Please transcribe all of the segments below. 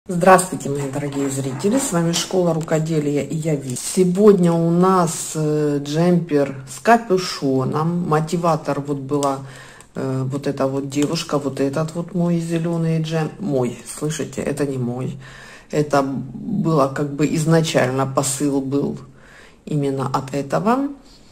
Здравствуйте, мои дорогие зрители, с вами Школа Рукоделия и я Ви. Сегодня у нас джемпер с капюшоном. Мотиватор вот была вот эта вот девушка, вот этот вот мой зеленый джемпер. Мой, слышите, это не мой. Это было как бы изначально посыл был именно от этого.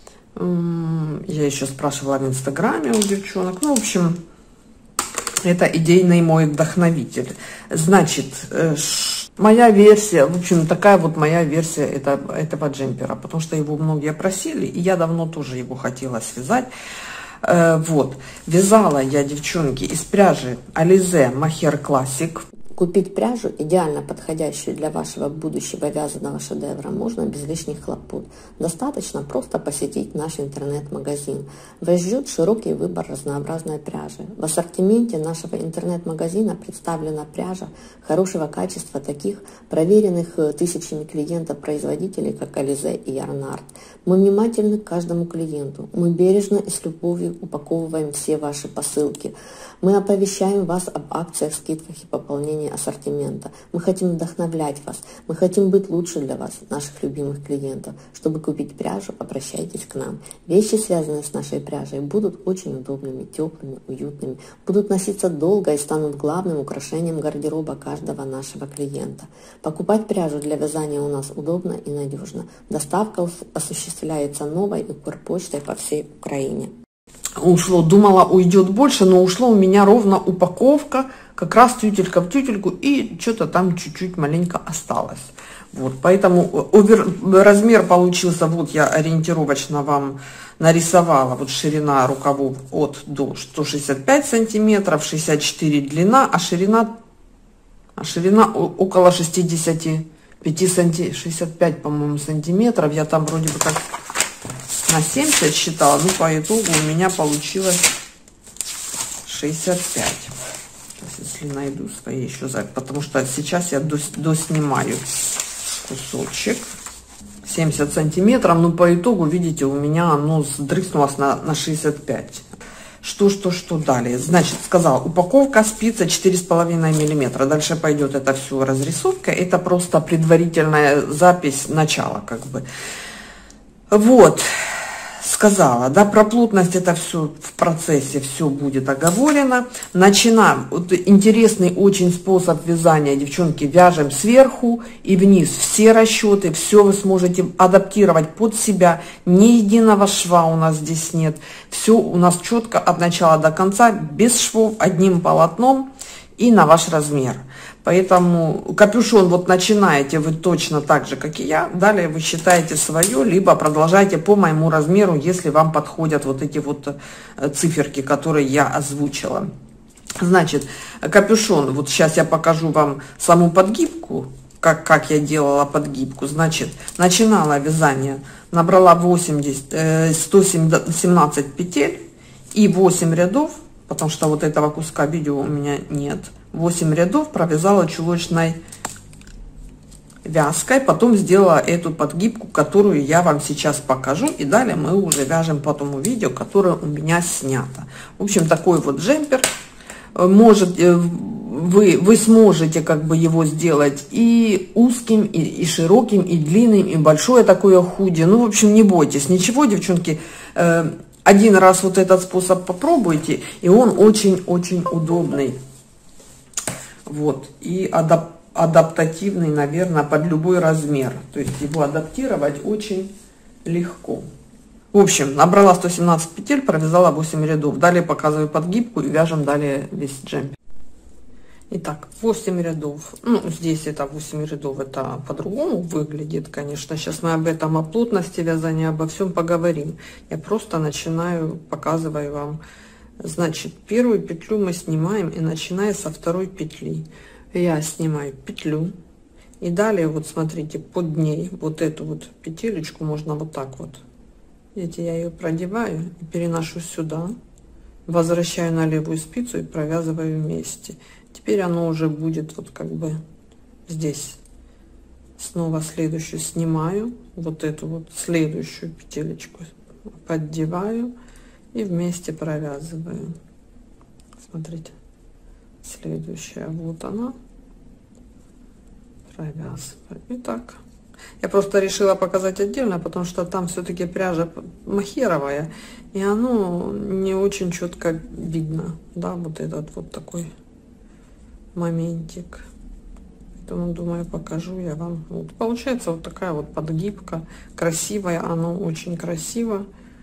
Я еще спрашивала в инстаграме у девчонок. Ну, в общем... Это идейный мой вдохновитель. Значит, моя версия, в общем, такая вот моя версия этого джемпера, потому что его многие просили, и я давно тоже его хотела связать. Вот, вязала я, девчонки, из пряжи Alize Mohair Classic. Купить пряжу, идеально подходящую для вашего будущего вязаного шедевра, можно без лишних хлопот. Достаточно просто посетить наш интернет-магазин. Вас ждет широкий выбор разнообразной пряжи. В ассортименте нашего интернет-магазина представлена пряжа хорошего качества таких проверенных тысячами клиентов-производителей, как Alize и Yarn Art. Мы внимательны к каждому клиенту. Мы бережно и с любовью упаковываем все ваши посылки. Мы оповещаем вас об акциях, скидках и пополнении ассортимента. Мы хотим вдохновлять вас. Мы хотим быть лучше для вас, наших любимых клиентов. Чтобы купить пряжу, обращайтесь к нам. Вещи, связанные с нашей пряжей, будут очень удобными, теплыми, уютными, будут носиться долго и станут главным украшением гардероба каждого нашего клиента. Покупать пряжу для вязания у нас удобно и надежно. Доставка осуществляется новой Укрпочтой по всей Украине. Ушло, думала, уйдет больше, но ушло у меня ровно упаковка, как раз тютелька в тютельку, и что-то там чуть-чуть маленько осталось. Вот, поэтому размер получился, вот я ориентировочно вам нарисовала, вот ширина рукавов от до 165 сантиметров, 64 длина, а ширина около 65, по-моему, сантиметров. Я там вроде бы как на 70 считала, но по итогу у меня получилось 65. Сейчас, если найду свои еще записи, потому что сейчас я доснимаю кусочек. 70 сантиметров, но по итогу, видите, у меня оно сдрыснулось на 65. Что далее? Значит, сказала, упаковка спица 4,5 миллиметра. Дальше пойдет это все разрисовка. Это просто предварительная запись начала, как бы. Вот, сказала, да, про плотность это все в процессе, все будет оговорено. Начинаем, вот интересный очень способ вязания, девчонки, вяжем сверху и вниз. Все расчеты, все вы сможете адаптировать под себя, ни единого шва у нас здесь нет. Все у нас четко от начала до конца, без швов, одним полотном и на ваш размер. Поэтому капюшон вот начинаете вы точно так же, как и я. Далее вы считаете свое, либо продолжайте по моему размеру, если вам подходят вот эти вот циферки, которые я озвучила. Значит, капюшон, вот сейчас я покажу вам саму подгибку, как я делала подгибку. Значит, начинала вязание, набрала 117 петель и 8 рядов, потому что вот этого куска видео у меня нет. 8 рядов провязала чулочной вязкой, потом сделала эту подгибку, которую я вам сейчас покажу, и далее мы уже вяжем по тому видео, которое у меня снято. В общем, такой вот джемпер. Может, вы сможете как бы его сделать и узким, и широким, и длинным, и большое такое худи. Ну, в общем, не бойтесь ничего, девчонки. Один раз вот этот способ попробуйте, и он очень-очень удобный. Вот, и адаптативный, наверное, под любой размер. То есть его адаптировать очень легко. В общем, набрала 117 петель, провязала 8 рядов. Далее показываю подгибку и вяжем далее весь джемпер. Итак, 8 рядов. Ну, здесь это 8 рядов, это по-другому выглядит, конечно. Сейчас мы об этом, о плотности вязания, обо всем поговорим. Я просто начинаю, показываю вам. Значит, первую петлю мы снимаем, и начиная со второй петли я снимаю петлю, и далее вот смотрите, под ней вот эту вот петелечку можно вот так вот, видите, я ее продеваю и переношу сюда, возвращаю на левую спицу и провязываю вместе. Теперь оно уже будет вот как бы здесь. Снова следующую снимаю, вот эту вот следующую петелечку поддеваю и вместе провязываю. Смотрите, следующая, вот она, провязываю. Итак, я просто решила показать отдельно, потому что там все-таки пряжа махеровая, и оно не очень четко видно, да, вот этот вот такой моментик. Поэтому, думаю, покажу я вам. Вот получается вот такая вот подгибка, красивая, оно очень красиво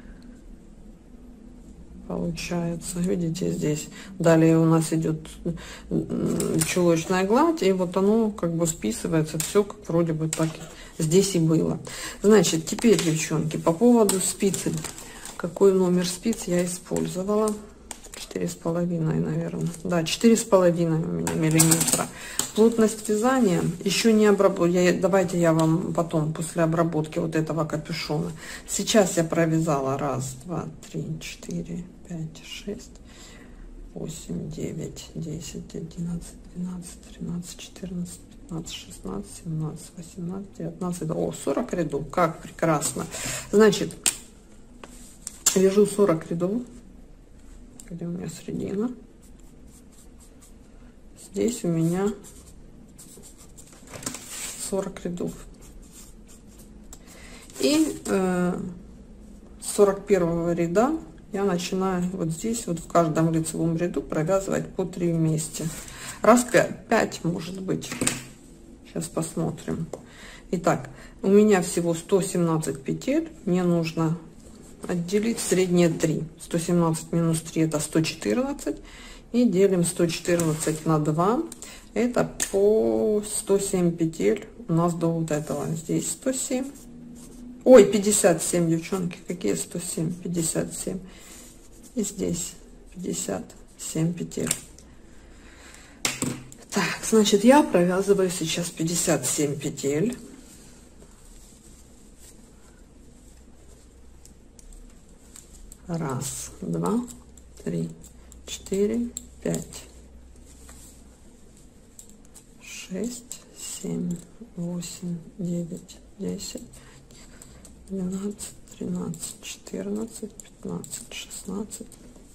получается. Видите, здесь далее у нас идет чулочная гладь, и вот оно как бы списывается, все как вроде бы так здесь и было. Значит, теперь, девчонки, по поводу спицы. Какой номер спиц я использовала? 4,5, наверное. Да, 4,5 у меня миллиметра. Плотность вязания еще не обработала. Давайте я вам потом, после обработки вот этого капюшона. Сейчас я провязала 1, 2, 3, 4, 5, 6, 8, 9, 10, 11, 12, 13, 14, 15, 16, 17, 18, 19. О, 40 рядов. Как прекрасно. Значит, вяжу 40 рядов. Где у меня середина? Здесь у меня 40 рядов. И 41 ряда я начинаю вот здесь, вот в каждом лицевом ряду провязывать по 3 вместе. Раз 5 может быть. Сейчас посмотрим. Итак, у меня всего 117 петель. Мне нужно отделить средние 3. 117 минус 3 это 114. И делим 114 на 2. Это по 107 петель у нас до вот этого. Здесь 107. Ой, 57, девчонки. Какие 107? 57. И здесь 57 петель. Так, значит, я провязываю сейчас 57 петель. Раз, два, три, 4, 5, 6, 7, 8, 9, 10, 12, 13, 14, 15, 16,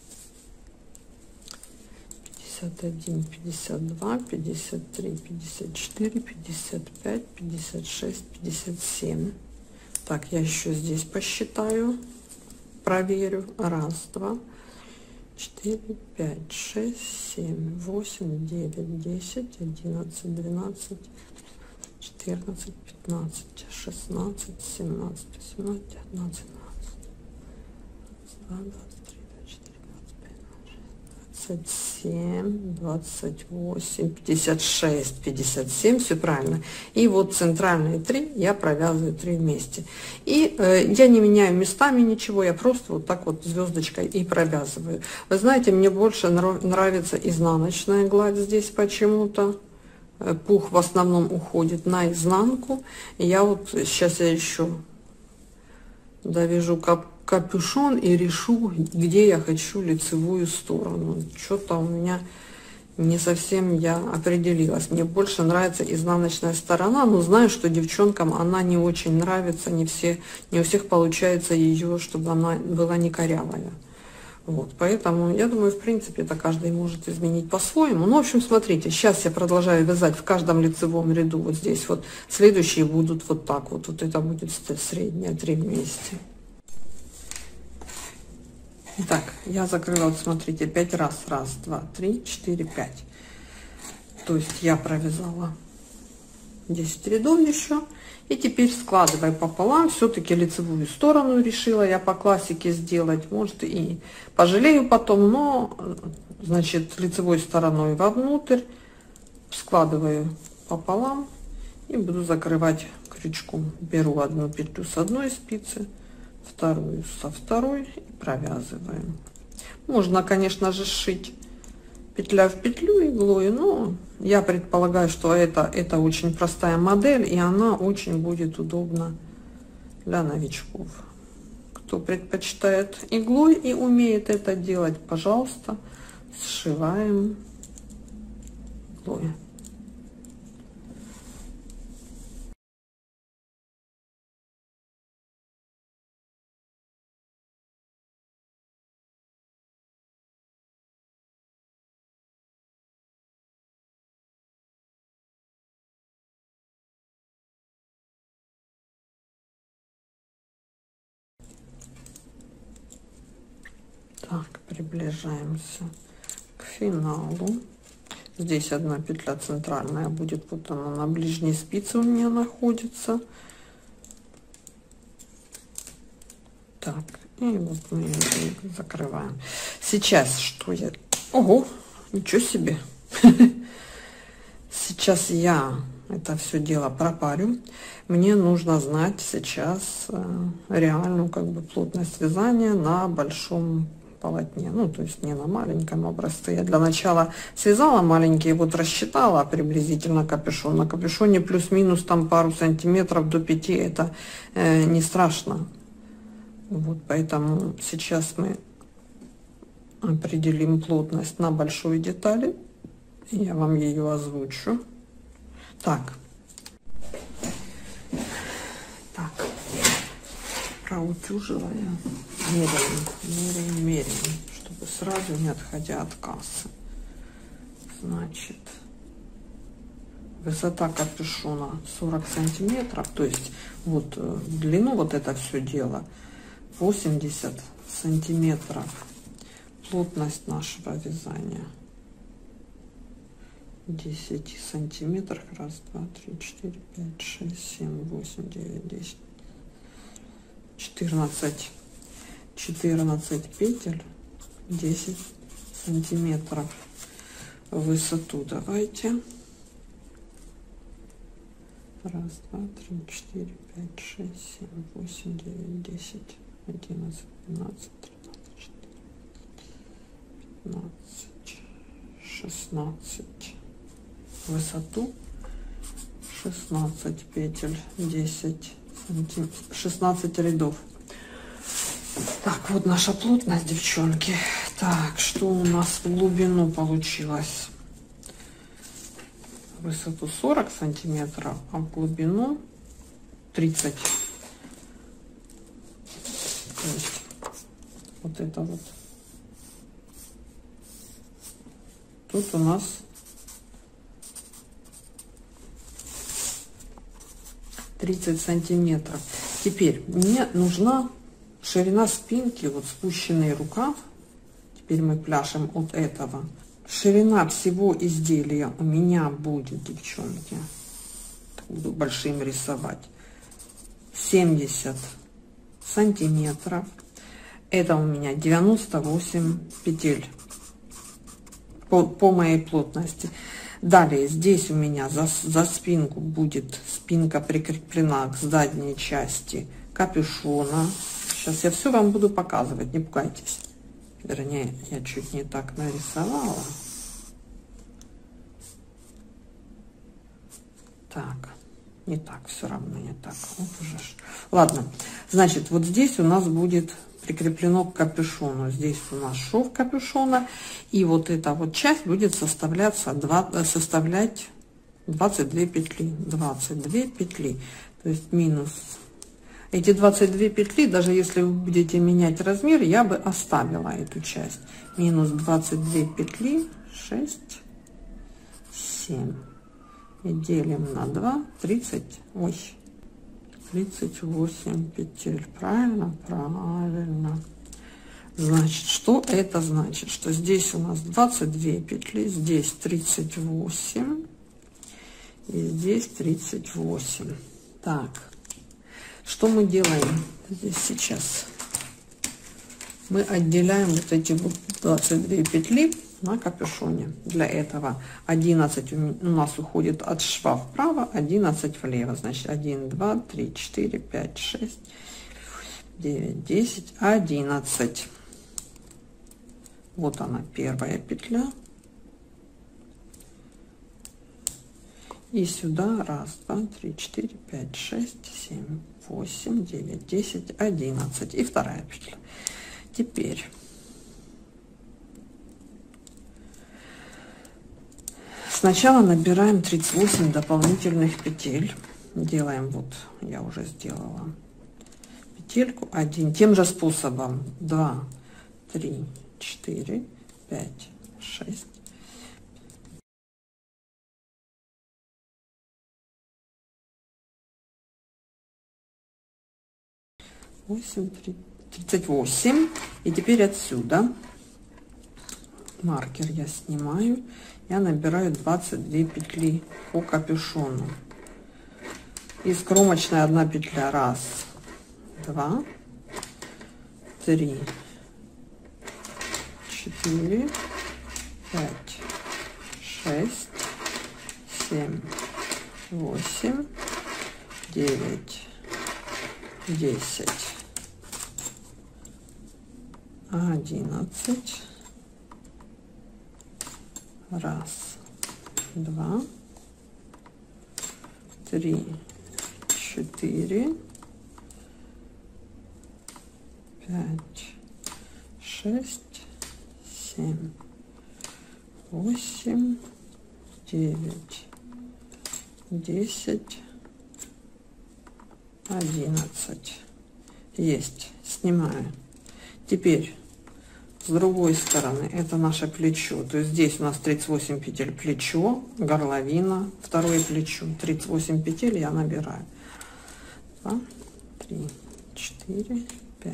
51, 52, 53, 54, 55, 56, 57. Так, я еще здесь посчитаю, проверю. 1, 2, 4, 5, 6, 7, 8, 9, 10, 11, 12, 14, 15, 16, 17, 18, 19, 20, 27, 28, 56, 57, все правильно. И вот центральные 3 я провязываю 3 вместе. И я не меняю местами ничего, я просто вот так вот звездочкой и провязываю. Вы знаете, мне больше нравится изнаночная гладь здесь почему-то. Пух в основном уходит на изнанку. И я вот сейчас я еще довяжу капюшон и решу, где я хочу лицевую сторону. Что-то у меня не совсем я определилась. Мне больше нравится изнаночная сторона, но знаю, что девчонкам она не очень нравится, не у всех получается ее, чтобы она была не корявая. Вот, поэтому я думаю, в принципе, это каждый может изменить по-своему. Ну, в общем, смотрите, сейчас я продолжаю вязать в каждом лицевом ряду. Вот здесь вот следующие будут вот так вот. Вот это будет средняя 3 вместе. Итак, я закрыла, вот смотрите, 5 раз. 1, 2, 3, 4, 5. То есть я провязала 10 рядов еще. И теперь складывая пополам, все-таки лицевую сторону решила я по классике сделать. Может, и пожалею потом, но, значит, лицевой стороной вовнутрь складываю пополам и буду закрывать крючком. Беру одну петлю с одной спицы, вторую со второй и провязываем. Можно, конечно же, сшить петля в петлю иглой, но я предполагаю, что это очень простая модель, и она очень будет удобна для новичков. Кто предпочитает иглой и умеет это делать, пожалуйста, сшиваем иглой. Так, приближаемся к финалу. Здесь одна петля центральная будет, вот она на ближней спице у меня находится. Так, и вот мы ее закрываем. Сейчас что я... Ого, ничего себе! Сейчас я это все дело пропарю. Мне нужно знать сейчас реальную как бы плотность вязания на большом полотне, ну то есть не на маленьком образце. Я для начала связала маленькие, вот рассчитала приблизительно капюшон. На капюшоне плюс-минус там пару сантиметров до 5, это не страшно. Вот поэтому сейчас мы определим плотность на большой детали. Я вам ее озвучу. Так, проутюжила я. Меряем, чтобы сразу не отходя от кассы. Значит, высота капюшона 40 сантиметров, то есть вот в длину вот это все дело 80 сантиметров. Плотность нашего вязания 10 сантиметров. Раз, два, три, 4, 5, 6, 7, 8, 9, 10, 14 петель, 10 сантиметров в высоту. Давайте. Раз, два, три, 4, 5, 6, 7, 8, 9, 10, 11, 12, 13, 14, 15, 16. Высоту 16 петель, 10 сантиметров, 16 рядов. Так, вот наша плотность, девчонки. Так, что у нас в глубину получилось? Высоту 40 сантиметров, а в глубину 30. То есть вот это вот. Тут у нас 30 сантиметров. Теперь мне нужна ширина спинки, вот спущенный рукав. Теперь мы пляшем от этого. Ширина всего изделия у меня будет, девчонки, буду большим рисовать, 70 сантиметров. Это у меня 98 петель по моей плотности. Далее здесь у меня за спинку будет спинка прикреплена к задней части капюшона. Сейчас я все вам буду показывать, не пугайтесь. Вернее, я чуть не так нарисовала. Так, не так, все равно не так. Вот уже. Ладно, значит, вот здесь у нас будет прикреплено к капюшону. Здесь у нас шов капюшона, и вот эта вот часть будет составлять 22 петли. 22 петли, то есть минус. Эти 22 петли, даже если вы будете менять размер, я бы оставила эту часть. Минус 22 петли, 6, 7. И делим на 2, 38 петель. Правильно? Правильно. Значит, что это значит? Что здесь у нас 22 петли, здесь 38 и здесь 38. Так. Что мы делаем здесь сейчас? Мы отделяем вот эти вот 22 петли на капюшоне. Для этого 11 у нас уходит от шва вправо, 11 влево. Значит, 1, 2, 3, 4, 5, 6, 9, 10, 11. Вот она, первая петля. И сюда 1, 2, 3, 4, 5, 6, 7, 8, 9, 10, 11. И вторая петля. Теперь сначала набираем 38 дополнительных петель. Делаем, вот я уже сделала петельку 1. Тем же способом 2, 3, 4, 5, 6. 8, 3, 38. И теперь отсюда маркер я снимаю, я набираю 22 петли по капюшону. Из кромочной 1 петля, 1, 2, 3, 4, 5, 6, 7, 8, 9, 10, 11, 1, 2, 3, 4, 5, 6, 7, 8, 9, 10, 11. Есть. Снимаю. Теперь с другой стороны это наше плечо. То есть здесь у нас 38 петель плечо, горловина, второе плечо. 38 петель я набираю. 2, 3, 4, 5,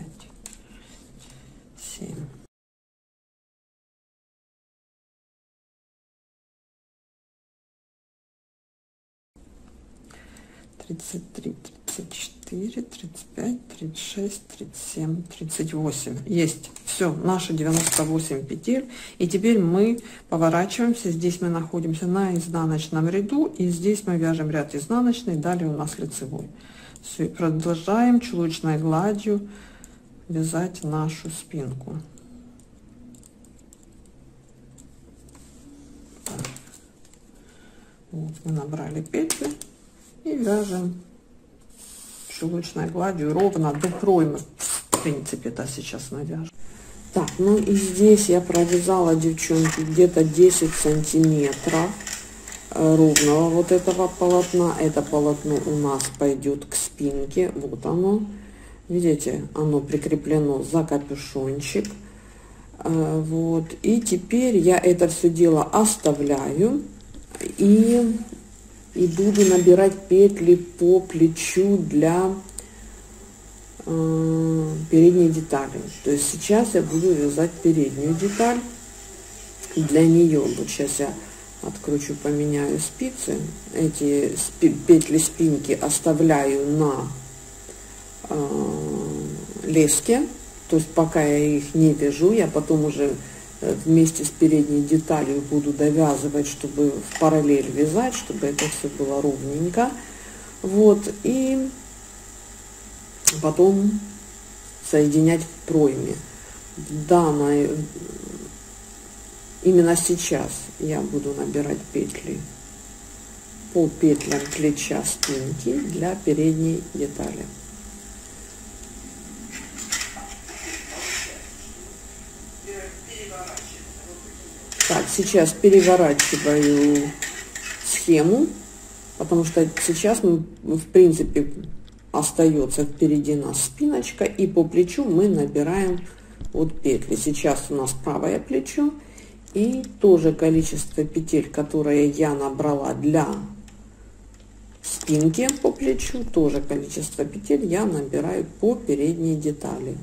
7. 33, 34, 35, 36, 37, 38. Есть. Все, наши 98 петель. И теперь мы поворачиваемся. Здесь мы находимся на изнаночном ряду. И здесь мы вяжем ряд изнаночный. Далее у нас лицевой. Все, и продолжаем чулочной гладью вязать нашу спинку. Вот мы набрали петли. И вяжем чулочной гладью ровно до проймы. В принципе, это сейчас мы вяжем. Так, ну и здесь я провязала, девчонки, где-то 10 сантиметров ровного вот этого полотна. Это полотно у нас пойдет к спинке. Вот оно. Видите, оно прикреплено за капюшончик. Вот. И теперь я это все дело оставляю. И буду набирать петли по плечу для передней детали. То есть сейчас я буду вязать переднюю деталь. Для нее вот сейчас я откручу, поменяю спицы. Эти петли спинки оставляю на леске. То есть пока я их не вяжу, я потом уже вместе с передней деталью буду довязывать, чтобы в параллель вязать, чтобы это все было ровненько. Вот, и потом соединять в пройме. Данной, именно сейчас я буду набирать петли по петлям плеча спинки для передней детали. Так, сейчас переворачиваю схему, потому что сейчас мы, в принципе, остается впереди нас спиночка, и по плечу мы набираем вот петли. Сейчас у нас правое плечо, и тоже количество петель, которые я набрала для спинки по плечу, тоже количество петель я набираю по передней детали.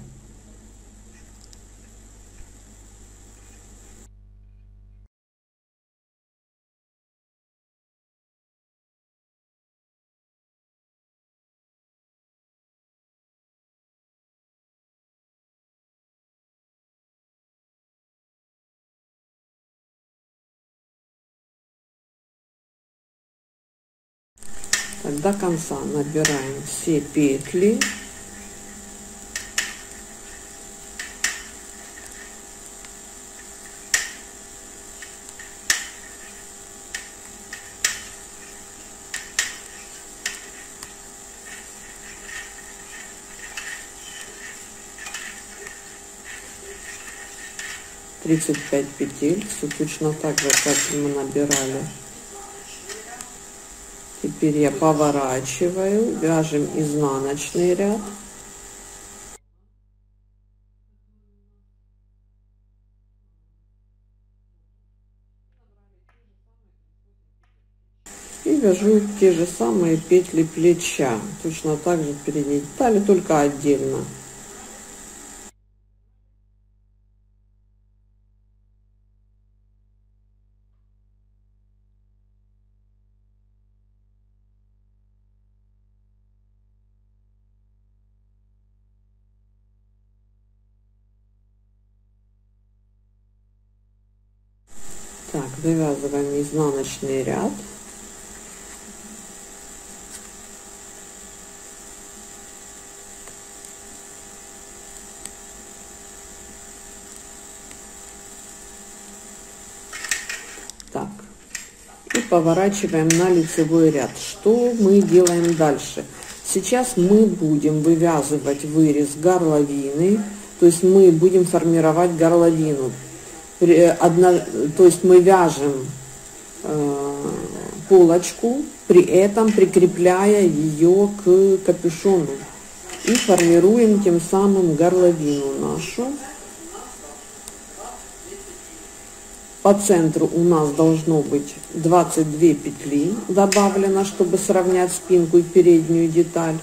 Так, до конца набираем все петли. Тридцать 35 петель, все точно так же, как мы набирали. Теперь я поворачиваю, вяжем изнаночный ряд. И вяжу те же самые петли плеча, точно так же в передней детали, только отдельно. Так, вывязываем изнаночный ряд. Так, и поворачиваем на лицевой ряд. Что мы делаем дальше? Сейчас мы будем вывязывать вырез горловины, то есть мы будем формировать горловину. То есть мы вяжем полочку, при этом прикрепляя ее к капюшону и формируем тем самым горловину нашу. По центру у нас должно быть 22 петли добавлено, чтобы сравнять спинку и переднюю деталь.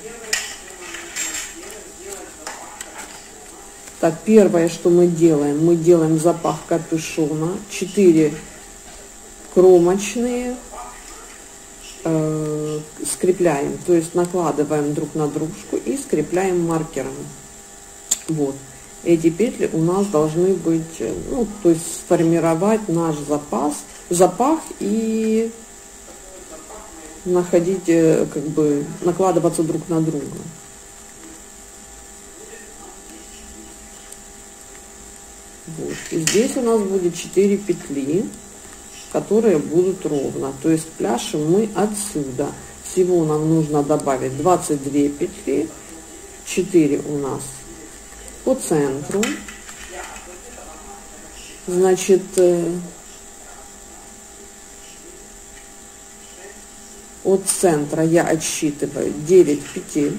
Так, первое, что мы делаем запах капюшона, 4 кромочные, скрепляем, то есть накладываем друг на дружку и скрепляем маркером. Вот. Эти петли у нас должны быть, ну, то есть сформировать наш запах и находить, как бы, накладываться друг на друга. Вот. И здесь у нас будет 4 петли, которые будут ровно, то есть пляшем мы отсюда. Всего нам нужно добавить 22 петли, 4 у нас по центру, значит, от центра я отсчитываю 9 петель,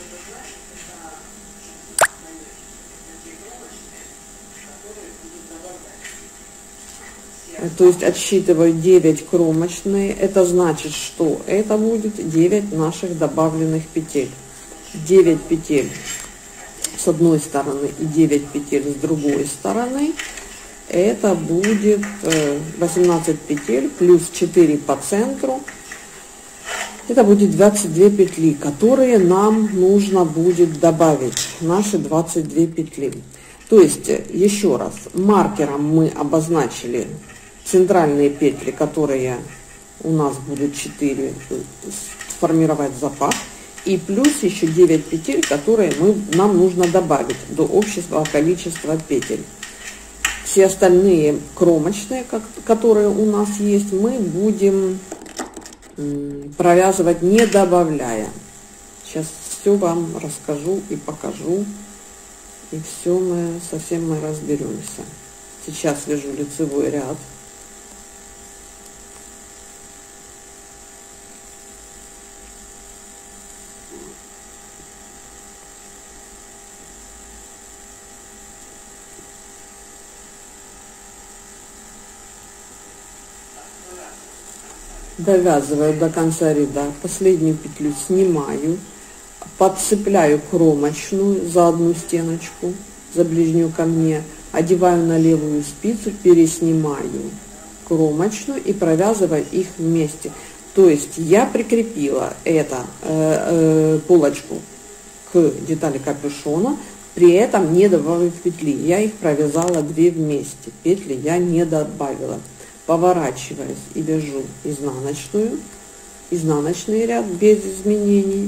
то есть отсчитываю 9 кромочные, это значит, что это будет 9 наших добавленных петель. 9 петель с одной стороны и 9 петель с другой стороны, это будет 18 петель плюс 4 по центру, это будет 22 петли, которые нам нужно будет добавить, наши 22 петли. То есть, еще раз, маркером мы обозначили центральные петли, которые у нас будут 4 формировать запах. И плюс еще 9 петель, которые нам нужно добавить до общего количества петель. Все остальные кромочные, которые у нас есть, мы будем провязывать не добавляя. Сейчас все вам расскажу и покажу. И совсем мы разберемся. Сейчас вяжу лицевой ряд. Довязываю до конца ряда, последнюю петлю снимаю, подцепляю кромочную за одну стеночку, за ближнюю ко мне, одеваю на левую спицу, переснимаю кромочную и провязываю их вместе. То есть я прикрепила полочку к детали капюшона, при этом не добавив петли. Я их провязала 2 вместе, петли я не добавила. Поворачиваюсь и вяжу изнаночный ряд без изменений.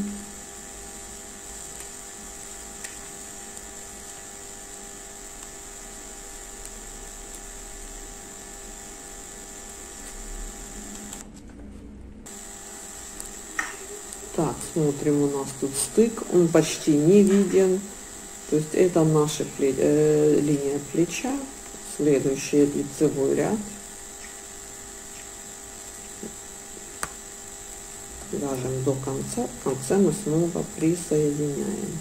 Так, смотрим, у нас тут стык, он почти не виден, то есть это наша линия плеча, следующий лицевой ряд. Вяжем до конца, в конце мы снова присоединяем.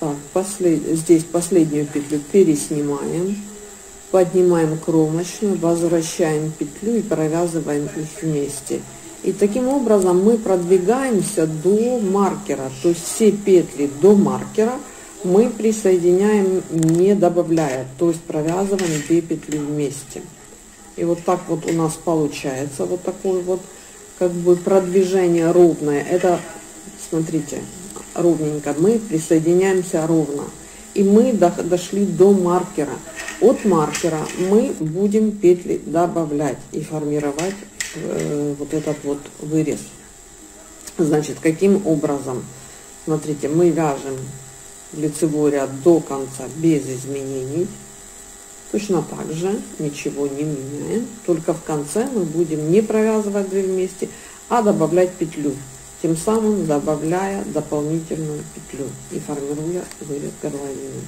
Так, здесь последнюю петлю переснимаем, поднимаем кромочную, возвращаем петлю и провязываем их вместе. И таким образом мы продвигаемся до маркера, то есть все петли до маркера мы присоединяем, не добавляя, то есть провязываем 2 петли вместе. И вот так вот у нас получается вот такое вот как бы продвижение ровное. Это, смотрите, ровненько мы присоединяемся ровно. И мы дошли до маркера. От маркера мы будем петли добавлять и формировать вот этот вот вырез. Значит, каким образом? Смотрите, мы вяжем лицевой ряд до конца без изменений. Точно так же ничего не меняем. Только в конце мы будем не провязывать 2 вместе, а добавлять петлю. Тем самым добавляя дополнительную петлю и формируя вырез горловины.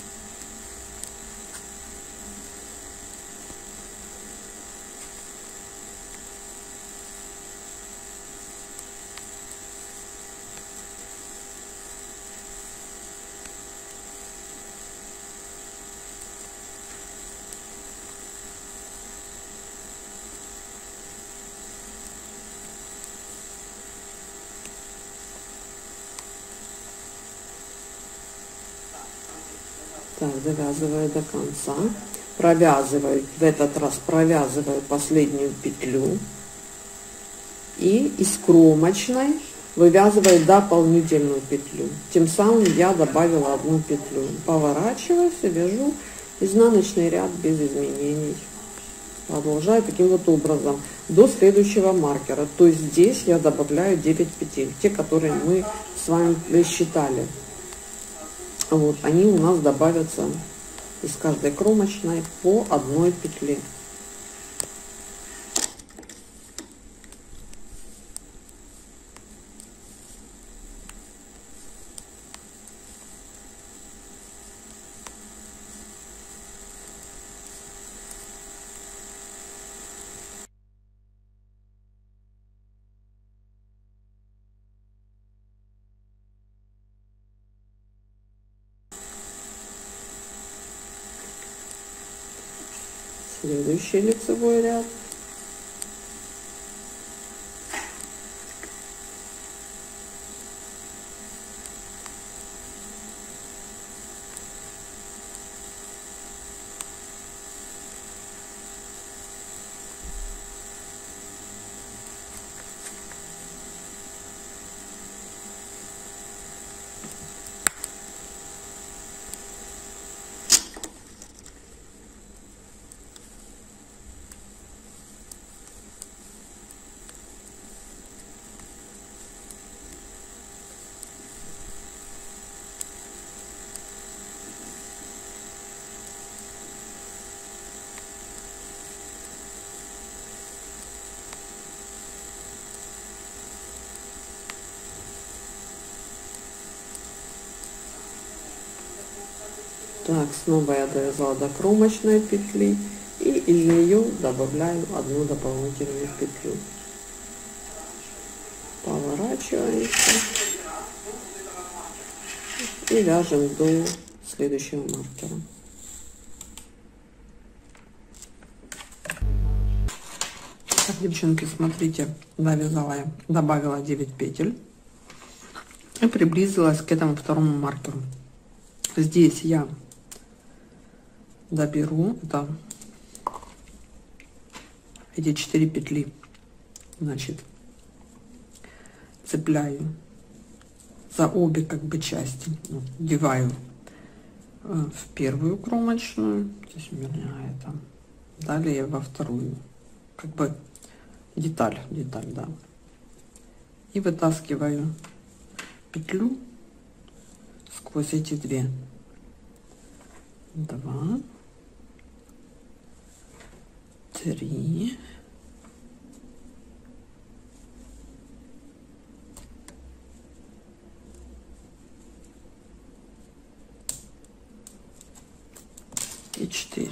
Так, довязываю до конца, провязываю, в этот раз провязываю последнюю петлю и из кромочной вывязываю дополнительную петлю. Тем самым я добавила 1 петлю. Поворачиваюсь и вяжу изнаночный ряд без изменений. Продолжаю таким вот образом до следующего маркера. То есть здесь я добавляю 9 петель, те, которые мы с вами считали. Вот, они у нас добавятся из каждой кромочной по 1 петле. Следующий лицевой ряд. Так, снова я довязала до кромочной петли и из нее добавляю 1 дополнительную петлю. Поворачиваемся и вяжем до следующего маркера. Так, девчонки, смотрите, довязала я, добавила 9 петель и приблизилась к этому второму маркеру. Здесь я доберу эти 4 петли, значит, цепляю за обе как бы части, вдеваю в первую кромочную, здесь у меня это, далее во вторую, как бы деталь, да, и вытаскиваю петлю сквозь эти 2, 2, 3, 4.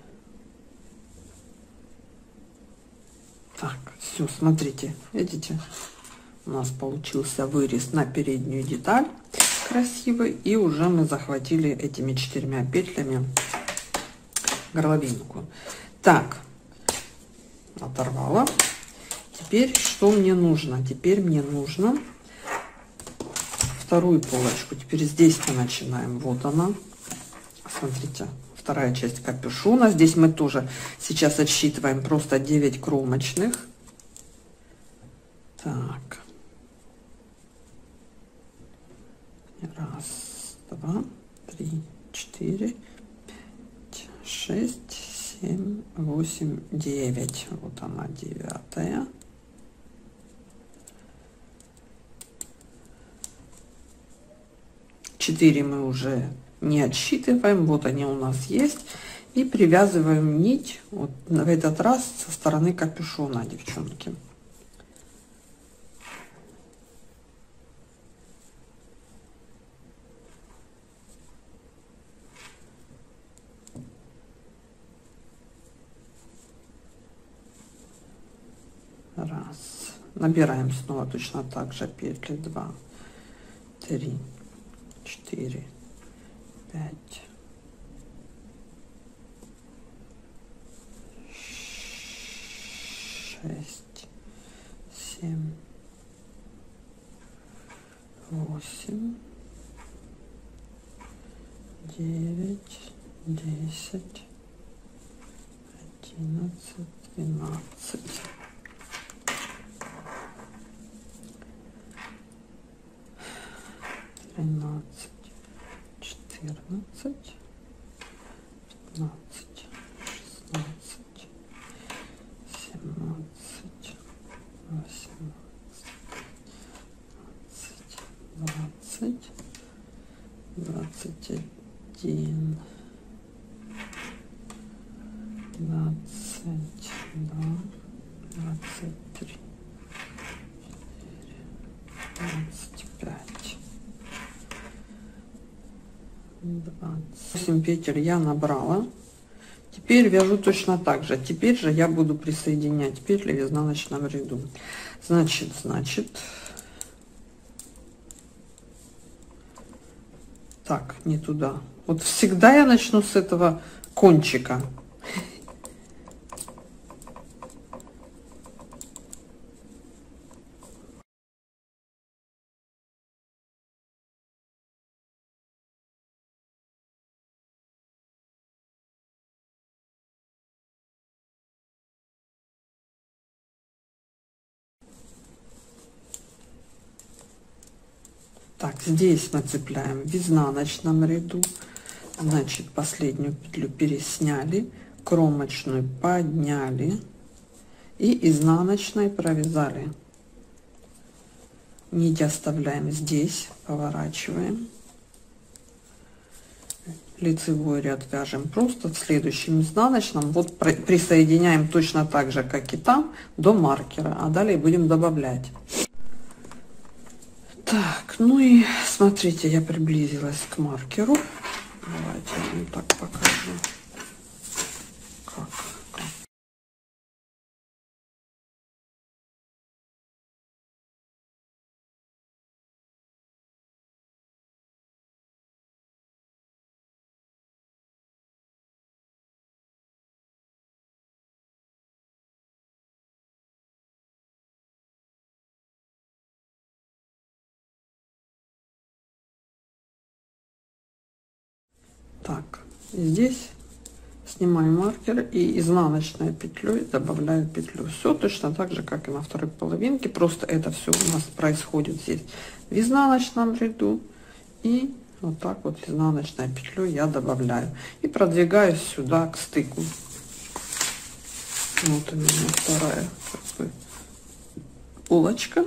Так, все, смотрите, видите, у нас получился вырез на переднюю деталь. красивый, и уже мы захватили этими 4 петлями горловинку. Так, оторвала. Теперь что мне нужно? Теперь мне нужно вторую полочку. Теперь здесь мы начинаем. Вот она. Смотрите, вторая часть капюшона. Здесь мы тоже сейчас отсчитываем просто 9 кромочных. Так. Раз, два, три, 4, 5, 6, 7, 8, 9. Вот она, 9-я. Четыре мы уже не отсчитываем. Вот они у нас есть. И привязываем нить вот в этот раз со стороны капюшона, девчонки. Раз. Набираем снова точно так же петли. 2, 3, 4, 5, 6, 7, 8, 9, 10, 11, 12. 13, 14, 15, 16, 17, 18, 20, 21, 22, 23, 25. 28 петель я набрала. Теперь вяжу точно так же. Теперь же я буду присоединять петли в изнаночном ряду. Значит, так, не туда. Вот всегда я начну с этого кончика. Так, здесь мы цепляем в изнаночном ряду. Значит, последнюю петлю пересняли, кромочную подняли и изнаночной провязали. Нить оставляем здесь, поворачиваем. Лицевой ряд вяжем просто в следующем изнаночном. Вот присоединяем точно так же, как и там, до маркера, а далее будем добавлять. Так, ну и смотрите, я приблизилась к маркеру. Давайте я вам так покажу. Как. Так, здесь снимаю маркер и изнаночной петлей добавляю петлю. Все точно так же, как и на второй половинке, просто это все у нас происходит здесь в изнаночном ряду, и вот так вот изнаночной петлей я добавляю и продвигаюсь сюда к стыку. Вот у меня вторая полочка.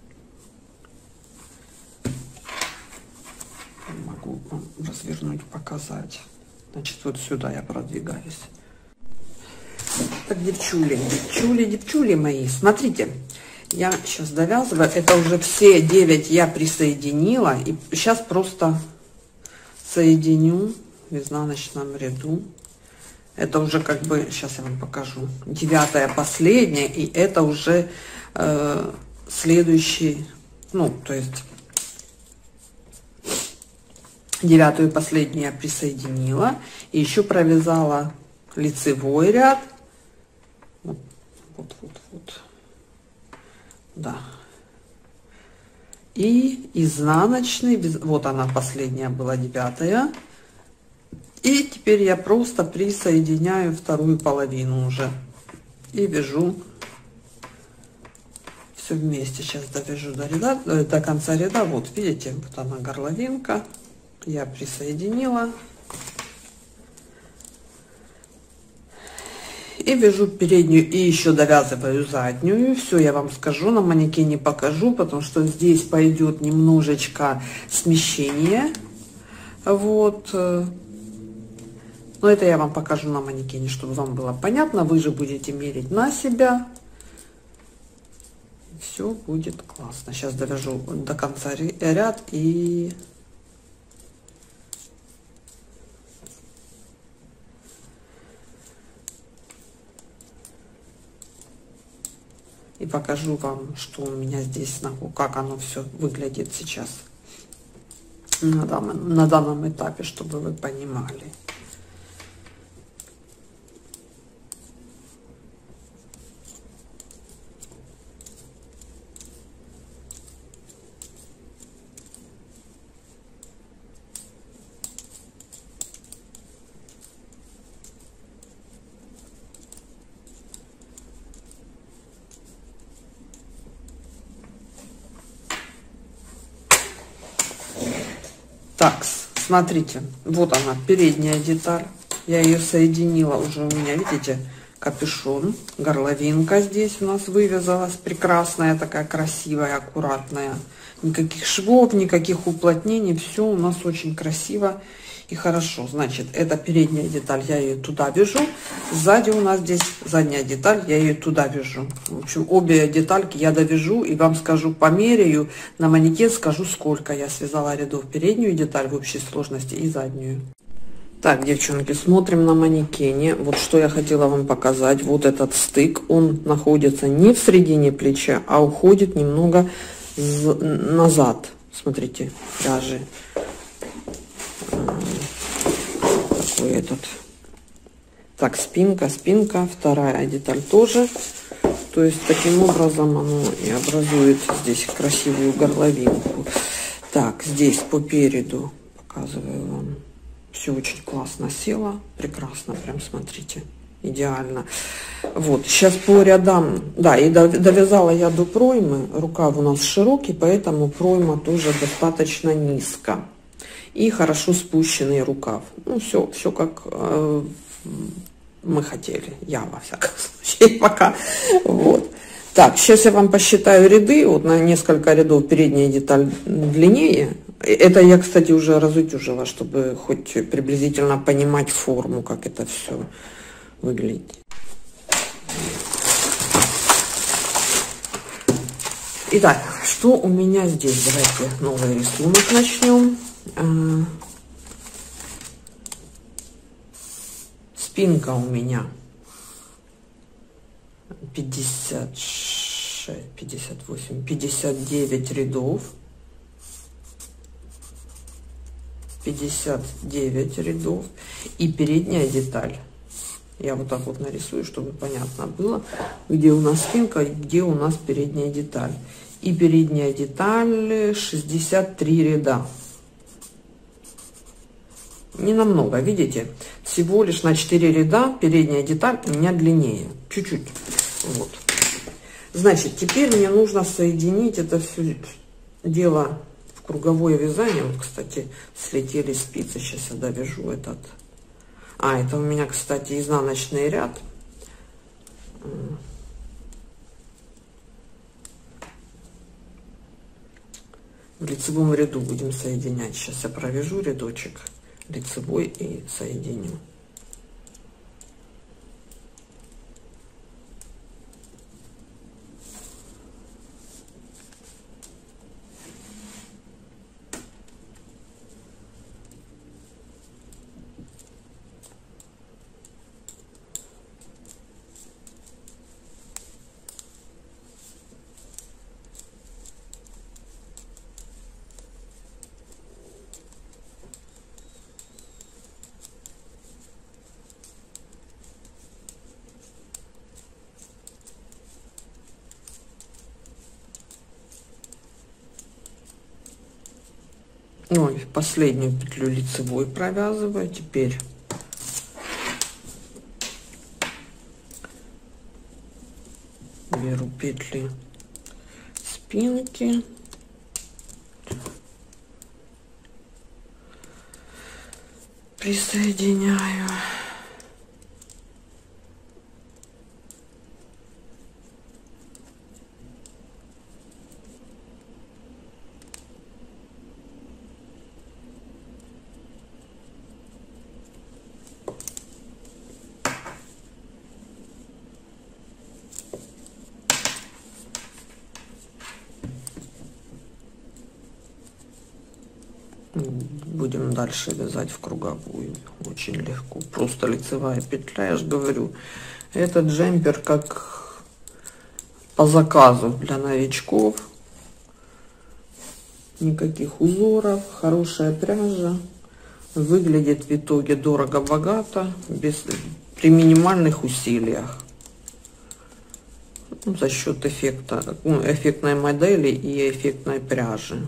Могу вам развернуть, показать. Значит, вот сюда я продвигаюсь. Так, девчули мои, смотрите, я сейчас довязываю. Это уже все 9 я присоединила, и сейчас просто соединю в изнаночном ряду. Это уже как бы, сейчас я вам покажу, 9-я последняя, и это уже следующий, ну, то есть 9-ю последнюю я присоединила. И еще провязала лицевой ряд. Вот. Да. И изнаночный, вот она последняя была, 9-я. И теперь я просто присоединяю вторую половину уже. И вяжу все вместе. Сейчас довяжу до ряда, до конца ряда. Вот видите, вот она горловинка. Я присоединила. И вяжу переднюю и еще довязываю заднюю. Все я вам скажу, на манекене покажу, потому что здесь пойдет немножечко смещение. Вот. Но это я вам покажу на манекене, чтобы вам было понятно. Вы же будете мерить на себя. Все будет классно. Сейчас довяжу до конца ряд и покажу вам, что у меня здесь, как оно все выглядит сейчас на данном этапе, чтобы вы понимали. Так, смотрите, вот она, передняя деталь. Я ее соединила уже, у меня, видите, капюшон, горловинка здесь у нас вывязалась, прекрасная, такая красивая, аккуратная. Никаких швов, никаких уплотнений, все у нас очень красиво и хорошо. Значит, это передняя деталь, я ее туда вяжу. Сзади у нас здесь задняя деталь, я ее туда вяжу. В общем, обе детальки я довяжу и вам скажу, померяю на манекен, скажу, сколько я связала рядов переднюю деталь в общей сложности и заднюю. Так, девчонки, смотрим на манекене. Вот что я хотела вам показать. Вот этот стык, он находится не в середине плеча, а уходит немного назад. Смотрите, даже такой этот. Так, спинка, вторая деталь тоже. То есть таким образом оно и образует здесь красивую горловинку. Так, здесь по переду показываю вам. Все очень классно село, прекрасно, прям смотрите, идеально. Вот, сейчас по рядам, да, и довязала я до проймы, рукав у нас широкий, поэтому пройма тоже достаточно низко. И хорошо спущенный рукав. Ну, все как мы хотели, я во всяком случае пока. Вот. Так, сейчас я вам посчитаю ряды, вот на несколько рядов передняя деталь длиннее. Это я, кстати, уже разутюжила, чтобы хоть приблизительно понимать форму, как это все выглядит. Итак, что у меня здесь? Давайте новый рисунок начнем. Спинка у меня 56, 58, 59 рядов. 59 рядов. И передняя деталь. Я вот так вот нарисую, чтобы понятно было, где у нас спинка и где у нас передняя деталь. И передняя деталь 63 ряда. Не намного, видите? Всего лишь на 4 ряда передняя деталь у меня длиннее. Чуть-чуть. Вот. Значит, теперь мне нужно соединить это все дело в круговое вязание. Вот, кстати, слетели спицы. Сейчас я довяжу этот. А, это у меня, кстати, изнаночный ряд. В лицевом ряду будем соединять. Сейчас я провяжу рядочек лицевой и соединю. Ой, последнюю петлю лицевой провязываю. Теперь беру петли спинки, присоединяю. Будем дальше вязать в круговую. Очень легко. Просто лицевая петля, я же говорю. Этот джемпер как по заказу для новичков. Никаких узоров. Хорошая пряжа. Выглядит в итоге дорого-богато. При минимальных усилиях. За счет эффектной модели и эффектной пряжи.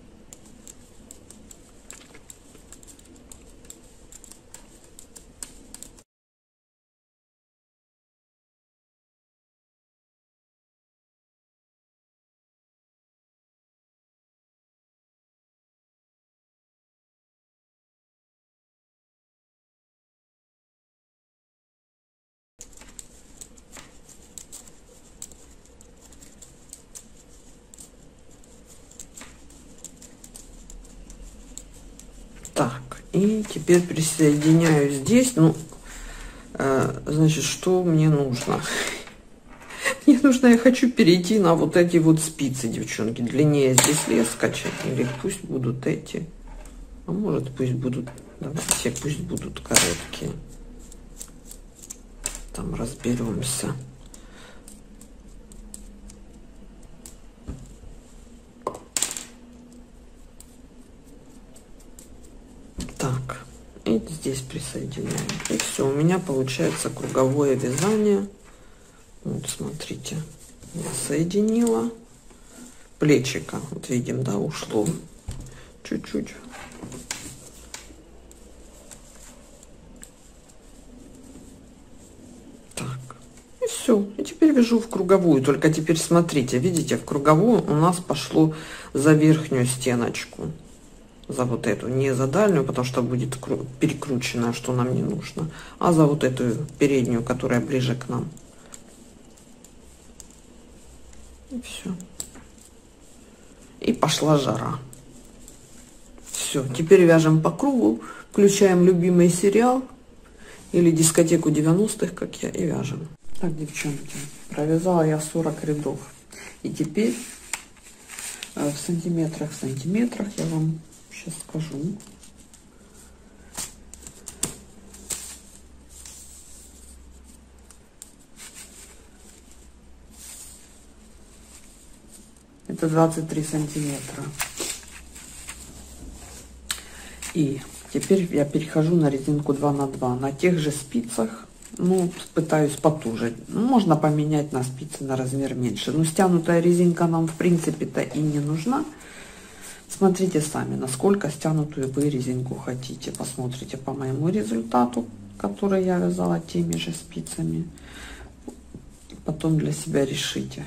Так, и теперь присоединяю здесь. Ну, значит, что мне нужно? Мне нужно, я хочу перейти на вот эти вот спицы, девчонки. Длиннее здесь лескочек, или пусть будут эти. А может, пусть будут, давайте, пусть будут короткие. Там разберемся. Так, и здесь присоединяем. И все, у меня получается круговое вязание. Вот, смотрите, я соединила. Плечика, вот видим, да, ушло чуть-чуть. Так, и все. И теперь вяжу в круговую. Только теперь смотрите, видите, в круговую у нас пошло за верхнюю стеночку. За вот эту, не за дальнюю, потому что будет перекрученная, что нам не нужно, а за вот эту переднюю, которая ближе к нам. И все. И пошла жара. Все, теперь вяжем по кругу, включаем любимый сериал или дискотеку 90-х, как я, и вяжем. Так, девчонки, провязала я 40 рядов. И теперь в сантиметрах я вам сейчас скажу. Это 23 сантиметра. И теперь я перехожу на резинку 2 на 2 на тех же спицах. Ну, пытаюсь потуже. Можно поменять на спицы на размер меньше. Но стянутая резинка нам в принципе-то и не нужна. Смотрите сами, насколько стянутую вы резинку хотите. Посмотрите по моему результату, который я вязала теми же спицами. Потом для себя решите.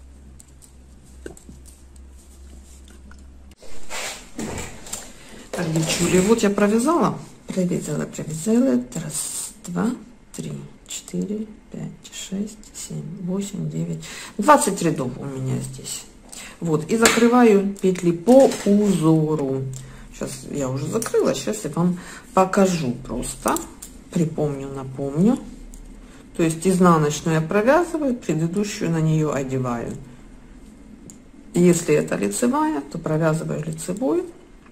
Так, девчули, вот я провязала. Провязала. Раз, два, 3, 4, 5, 6, 7, 8, 9, 20 рядов у меня здесь. Вот, и закрываю петли по узору. Сейчас я уже закрыла, сейчас я вам покажу просто. Припомню, напомню. То есть изнаночную я провязываю, предыдущую на нее одеваю. Если это лицевая, то провязываю лицевую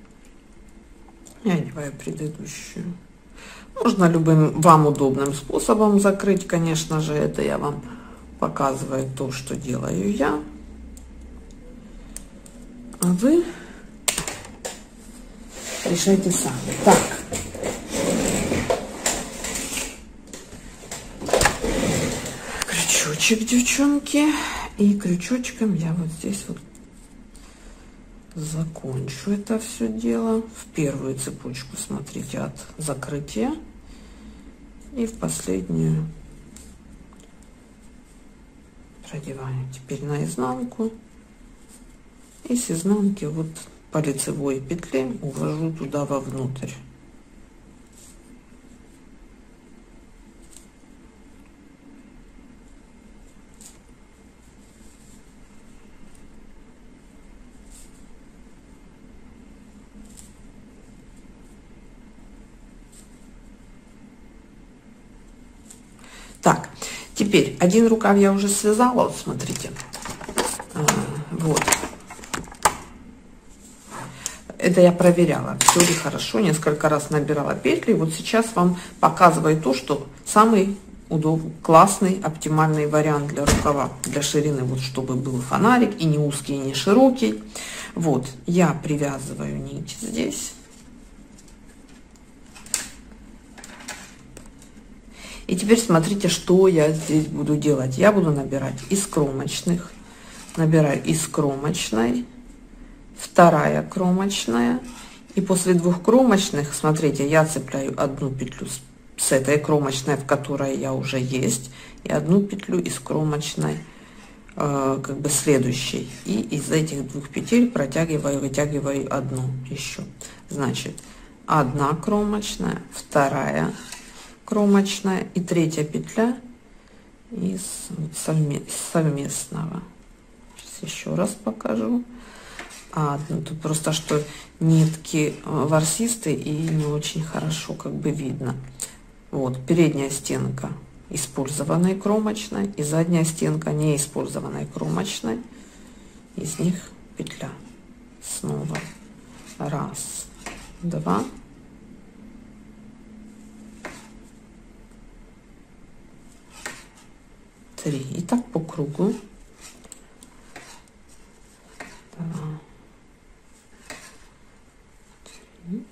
и одеваю предыдущую. Можно любым вам удобным способом закрыть, конечно же, это я вам показываю то, что делаю я. А вы решайте сами. Так. Крючочек, девчонки. И крючочком я вот здесь вот закончу это все дело в первую цепочку, смотрите, от закрытия, и в последнюю продеваю теперь на изнанку, и с изнанки вот по лицевой петле увожу туда вовнутрь. Так, теперь один рукав я уже связала, вот смотрите, вот. Это я проверяла, все ли хорошо, несколько раз набирала петли. Вот сейчас вам показываю то, что самый удобный, классный, оптимальный вариант для рукава, для ширины, вот чтобы был фонарик и не узкий, и не широкий. Вот, я привязываю нить здесь. И теперь смотрите, что я здесь буду делать. Я буду набирать из кромочных. Набираю из кромочной, вторая кромочная. И после двух кромочных, смотрите, я цепляю одну петлю с этой кромочной, в которой я уже есть, и одну петлю из кромочной, как бы следующей. И из этих двух петель протягиваю, вытягиваю одну еще. Значит, одна кромочная, вторая кромочная и третья петля из совместного. Сейчас еще раз покажу. Ну, тут просто что нитки ворсистые и не очень хорошо как бы видно. Вот передняя стенка использованной кромочной и задняя стенка не использованной кромочной. Из них петля. Снова раз, два. Три. И так по кругу. Два, три.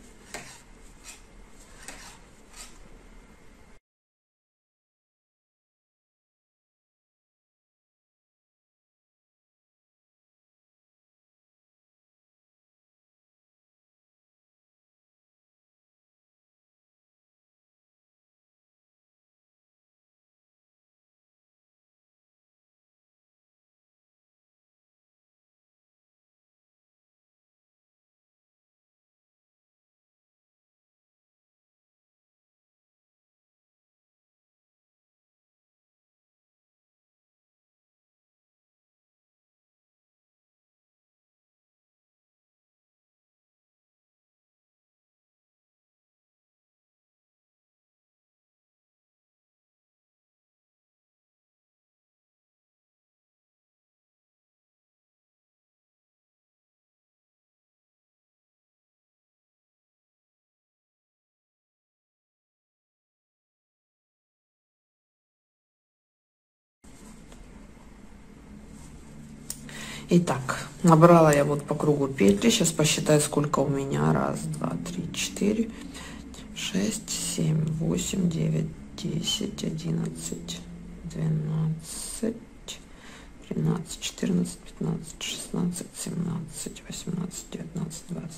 Итак, набрала я вот по кругу петли. Сейчас посчитаю, сколько у меня. Раз, два, три, 4, 6, 7, 8, 9, 10, 11, 12, 13, 14, 15, 16, 17, 18, 19, 20,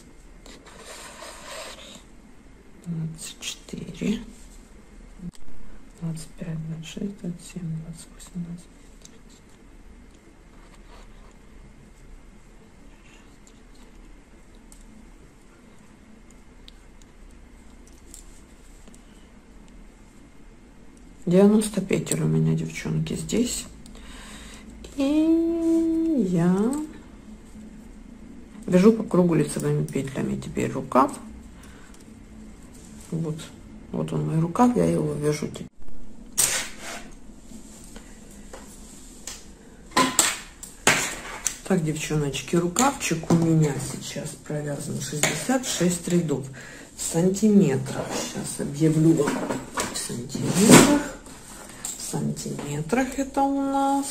24, 25, 26, 27, 28, 29. Девяносто петель у меня, девчонки, здесь. И я вяжу по кругу лицевыми петлями теперь рукав. Вот он мой рукав, я его вяжу теперь. Так, девчоночки, рукавчик у меня сейчас провязан 66 рядов в сантиметрах. Сейчас объявлю вам в сантиметрах. В сантиметрах это у нас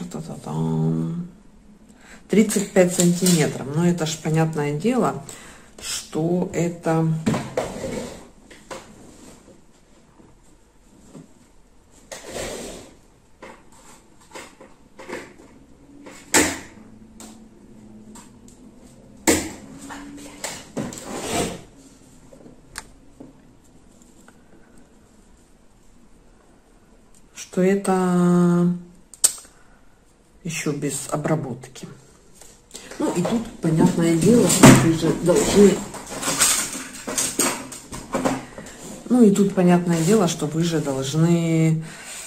35 сантиметров. Но это ж понятное дело, что это что это еще без обработки. Ну и тут, понятное дело, что вы же должны... Ну и тут, понятное дело, что вы же должны...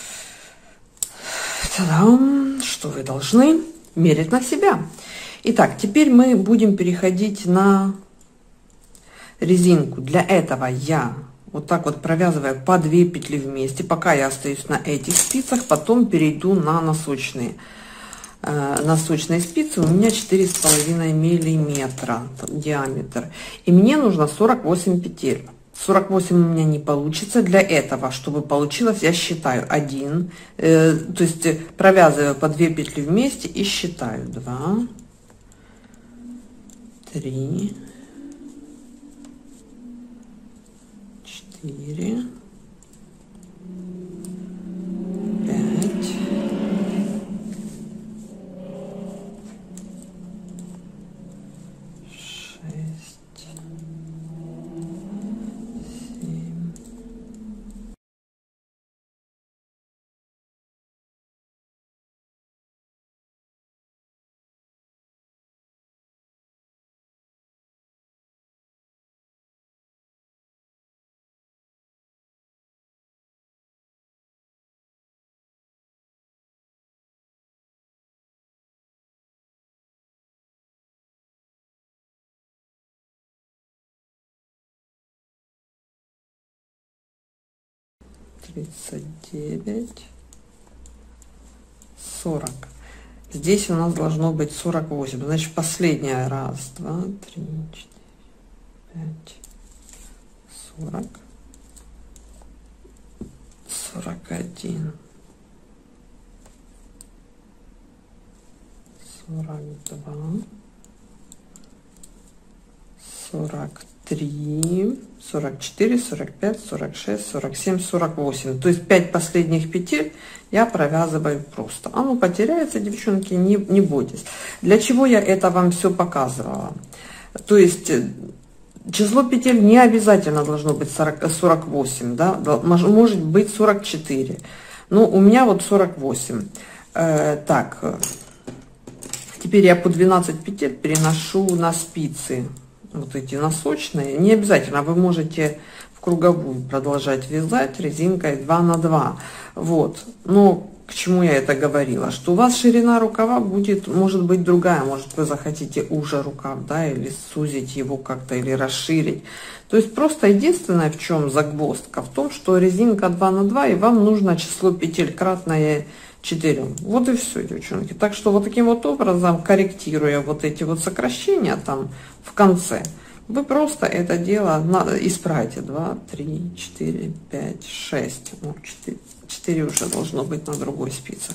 Та-дам! Что вы должны мерить на себя. Итак, теперь мы будем переходить на резинку. Для этого я вот так вот провязываю по 2 петли вместе, пока я остаюсь на этих спицах, потом перейду на носочные. Носочные спицы у меня 4,5 миллиметра диаметр, и мне нужно 48 петель. 48 у меня не получится. Для этого, чтобы получилось, я считаю 1, то есть провязываю по 2 петли вместе и считаю 2, 3, 4, 5, 39, 40. Здесь у нас должно быть 48. Значит, последняя. Раз, два, три, 4, 5, 40, 41, 42, 43, 44, 45, 46, 47, 48. То есть 5 последних петель я провязываю просто. Оно потеряется, девчонки, не бойтесь. Для чего я это вам все показывала? То есть число петель не обязательно должно быть 48, да? Может быть 44. Но у меня вот 48. Так, теперь я по 12 петель переношу на спицы. Вот эти носочные. Не обязательно, вы можете в круговую продолжать вязать резинкой 2 на 2. Вот. Но к чему я это говорила? Что у вас ширина рукава будет, может быть, другая. Может, вы захотите уже рукав, да, или сузить его как-то, или расширить. То есть просто единственное, в чем загвоздка, в том, что резинка 2 на 2, и вам нужно число петель кратное 4. Вот и все, девчонки. Так что вот таким вот образом, корректируя вот эти вот сокращения там в конце, вы просто это дело исправите. 2, 3, 4, 5, 6. Ну, 4 уже должно быть на другой спице.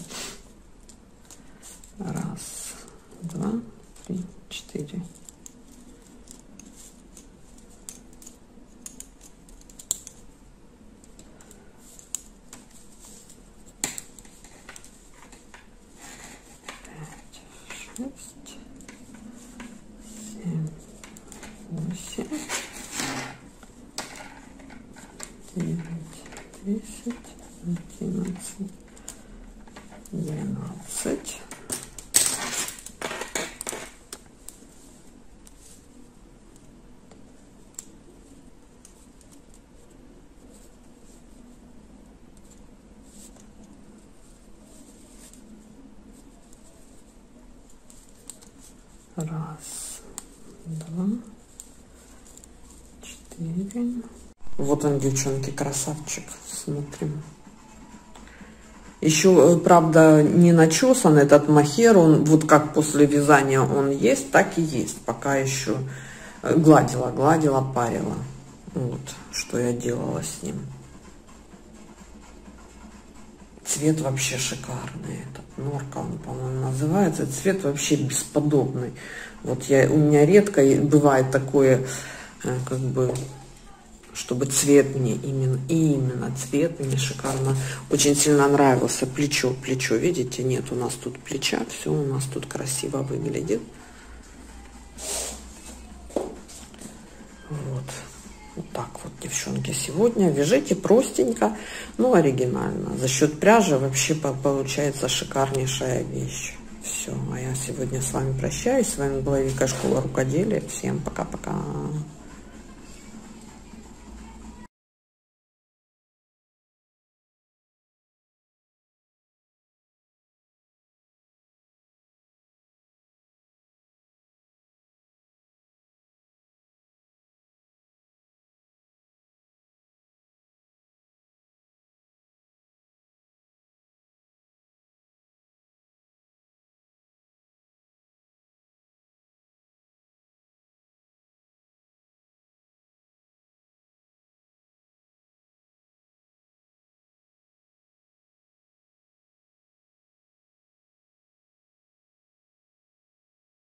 Раз, два, 3, 4. Шесть, 7, 8, 9, 10, 11, 12. Раз, два, 4. Вот он, девчонки, красавчик. Смотрим. Еще, правда, не начесан этот мохер. Он вот как после вязания он есть, так и есть. Пока еще гладила, парила. Вот, что я делала с ним. Цвет вообще шикарный. Этот норка, он, по-моему, называется. Цвет вообще бесподобный. Вот у меня редко бывает такое, как бы, чтобы цвет мне именно цвет мне шикарно, очень сильно нравился. Плечо, видите, нет у нас тут плеча, все у нас тут красиво выглядит. Вот. Вот так вот, девчонки, сегодня вяжите простенько, но оригинально. За счет пряжи вообще получается шикарнейшая вещь. Все, а я сегодня с вами прощаюсь. С вами была Вика, школа рукоделия. Всем пока-пока.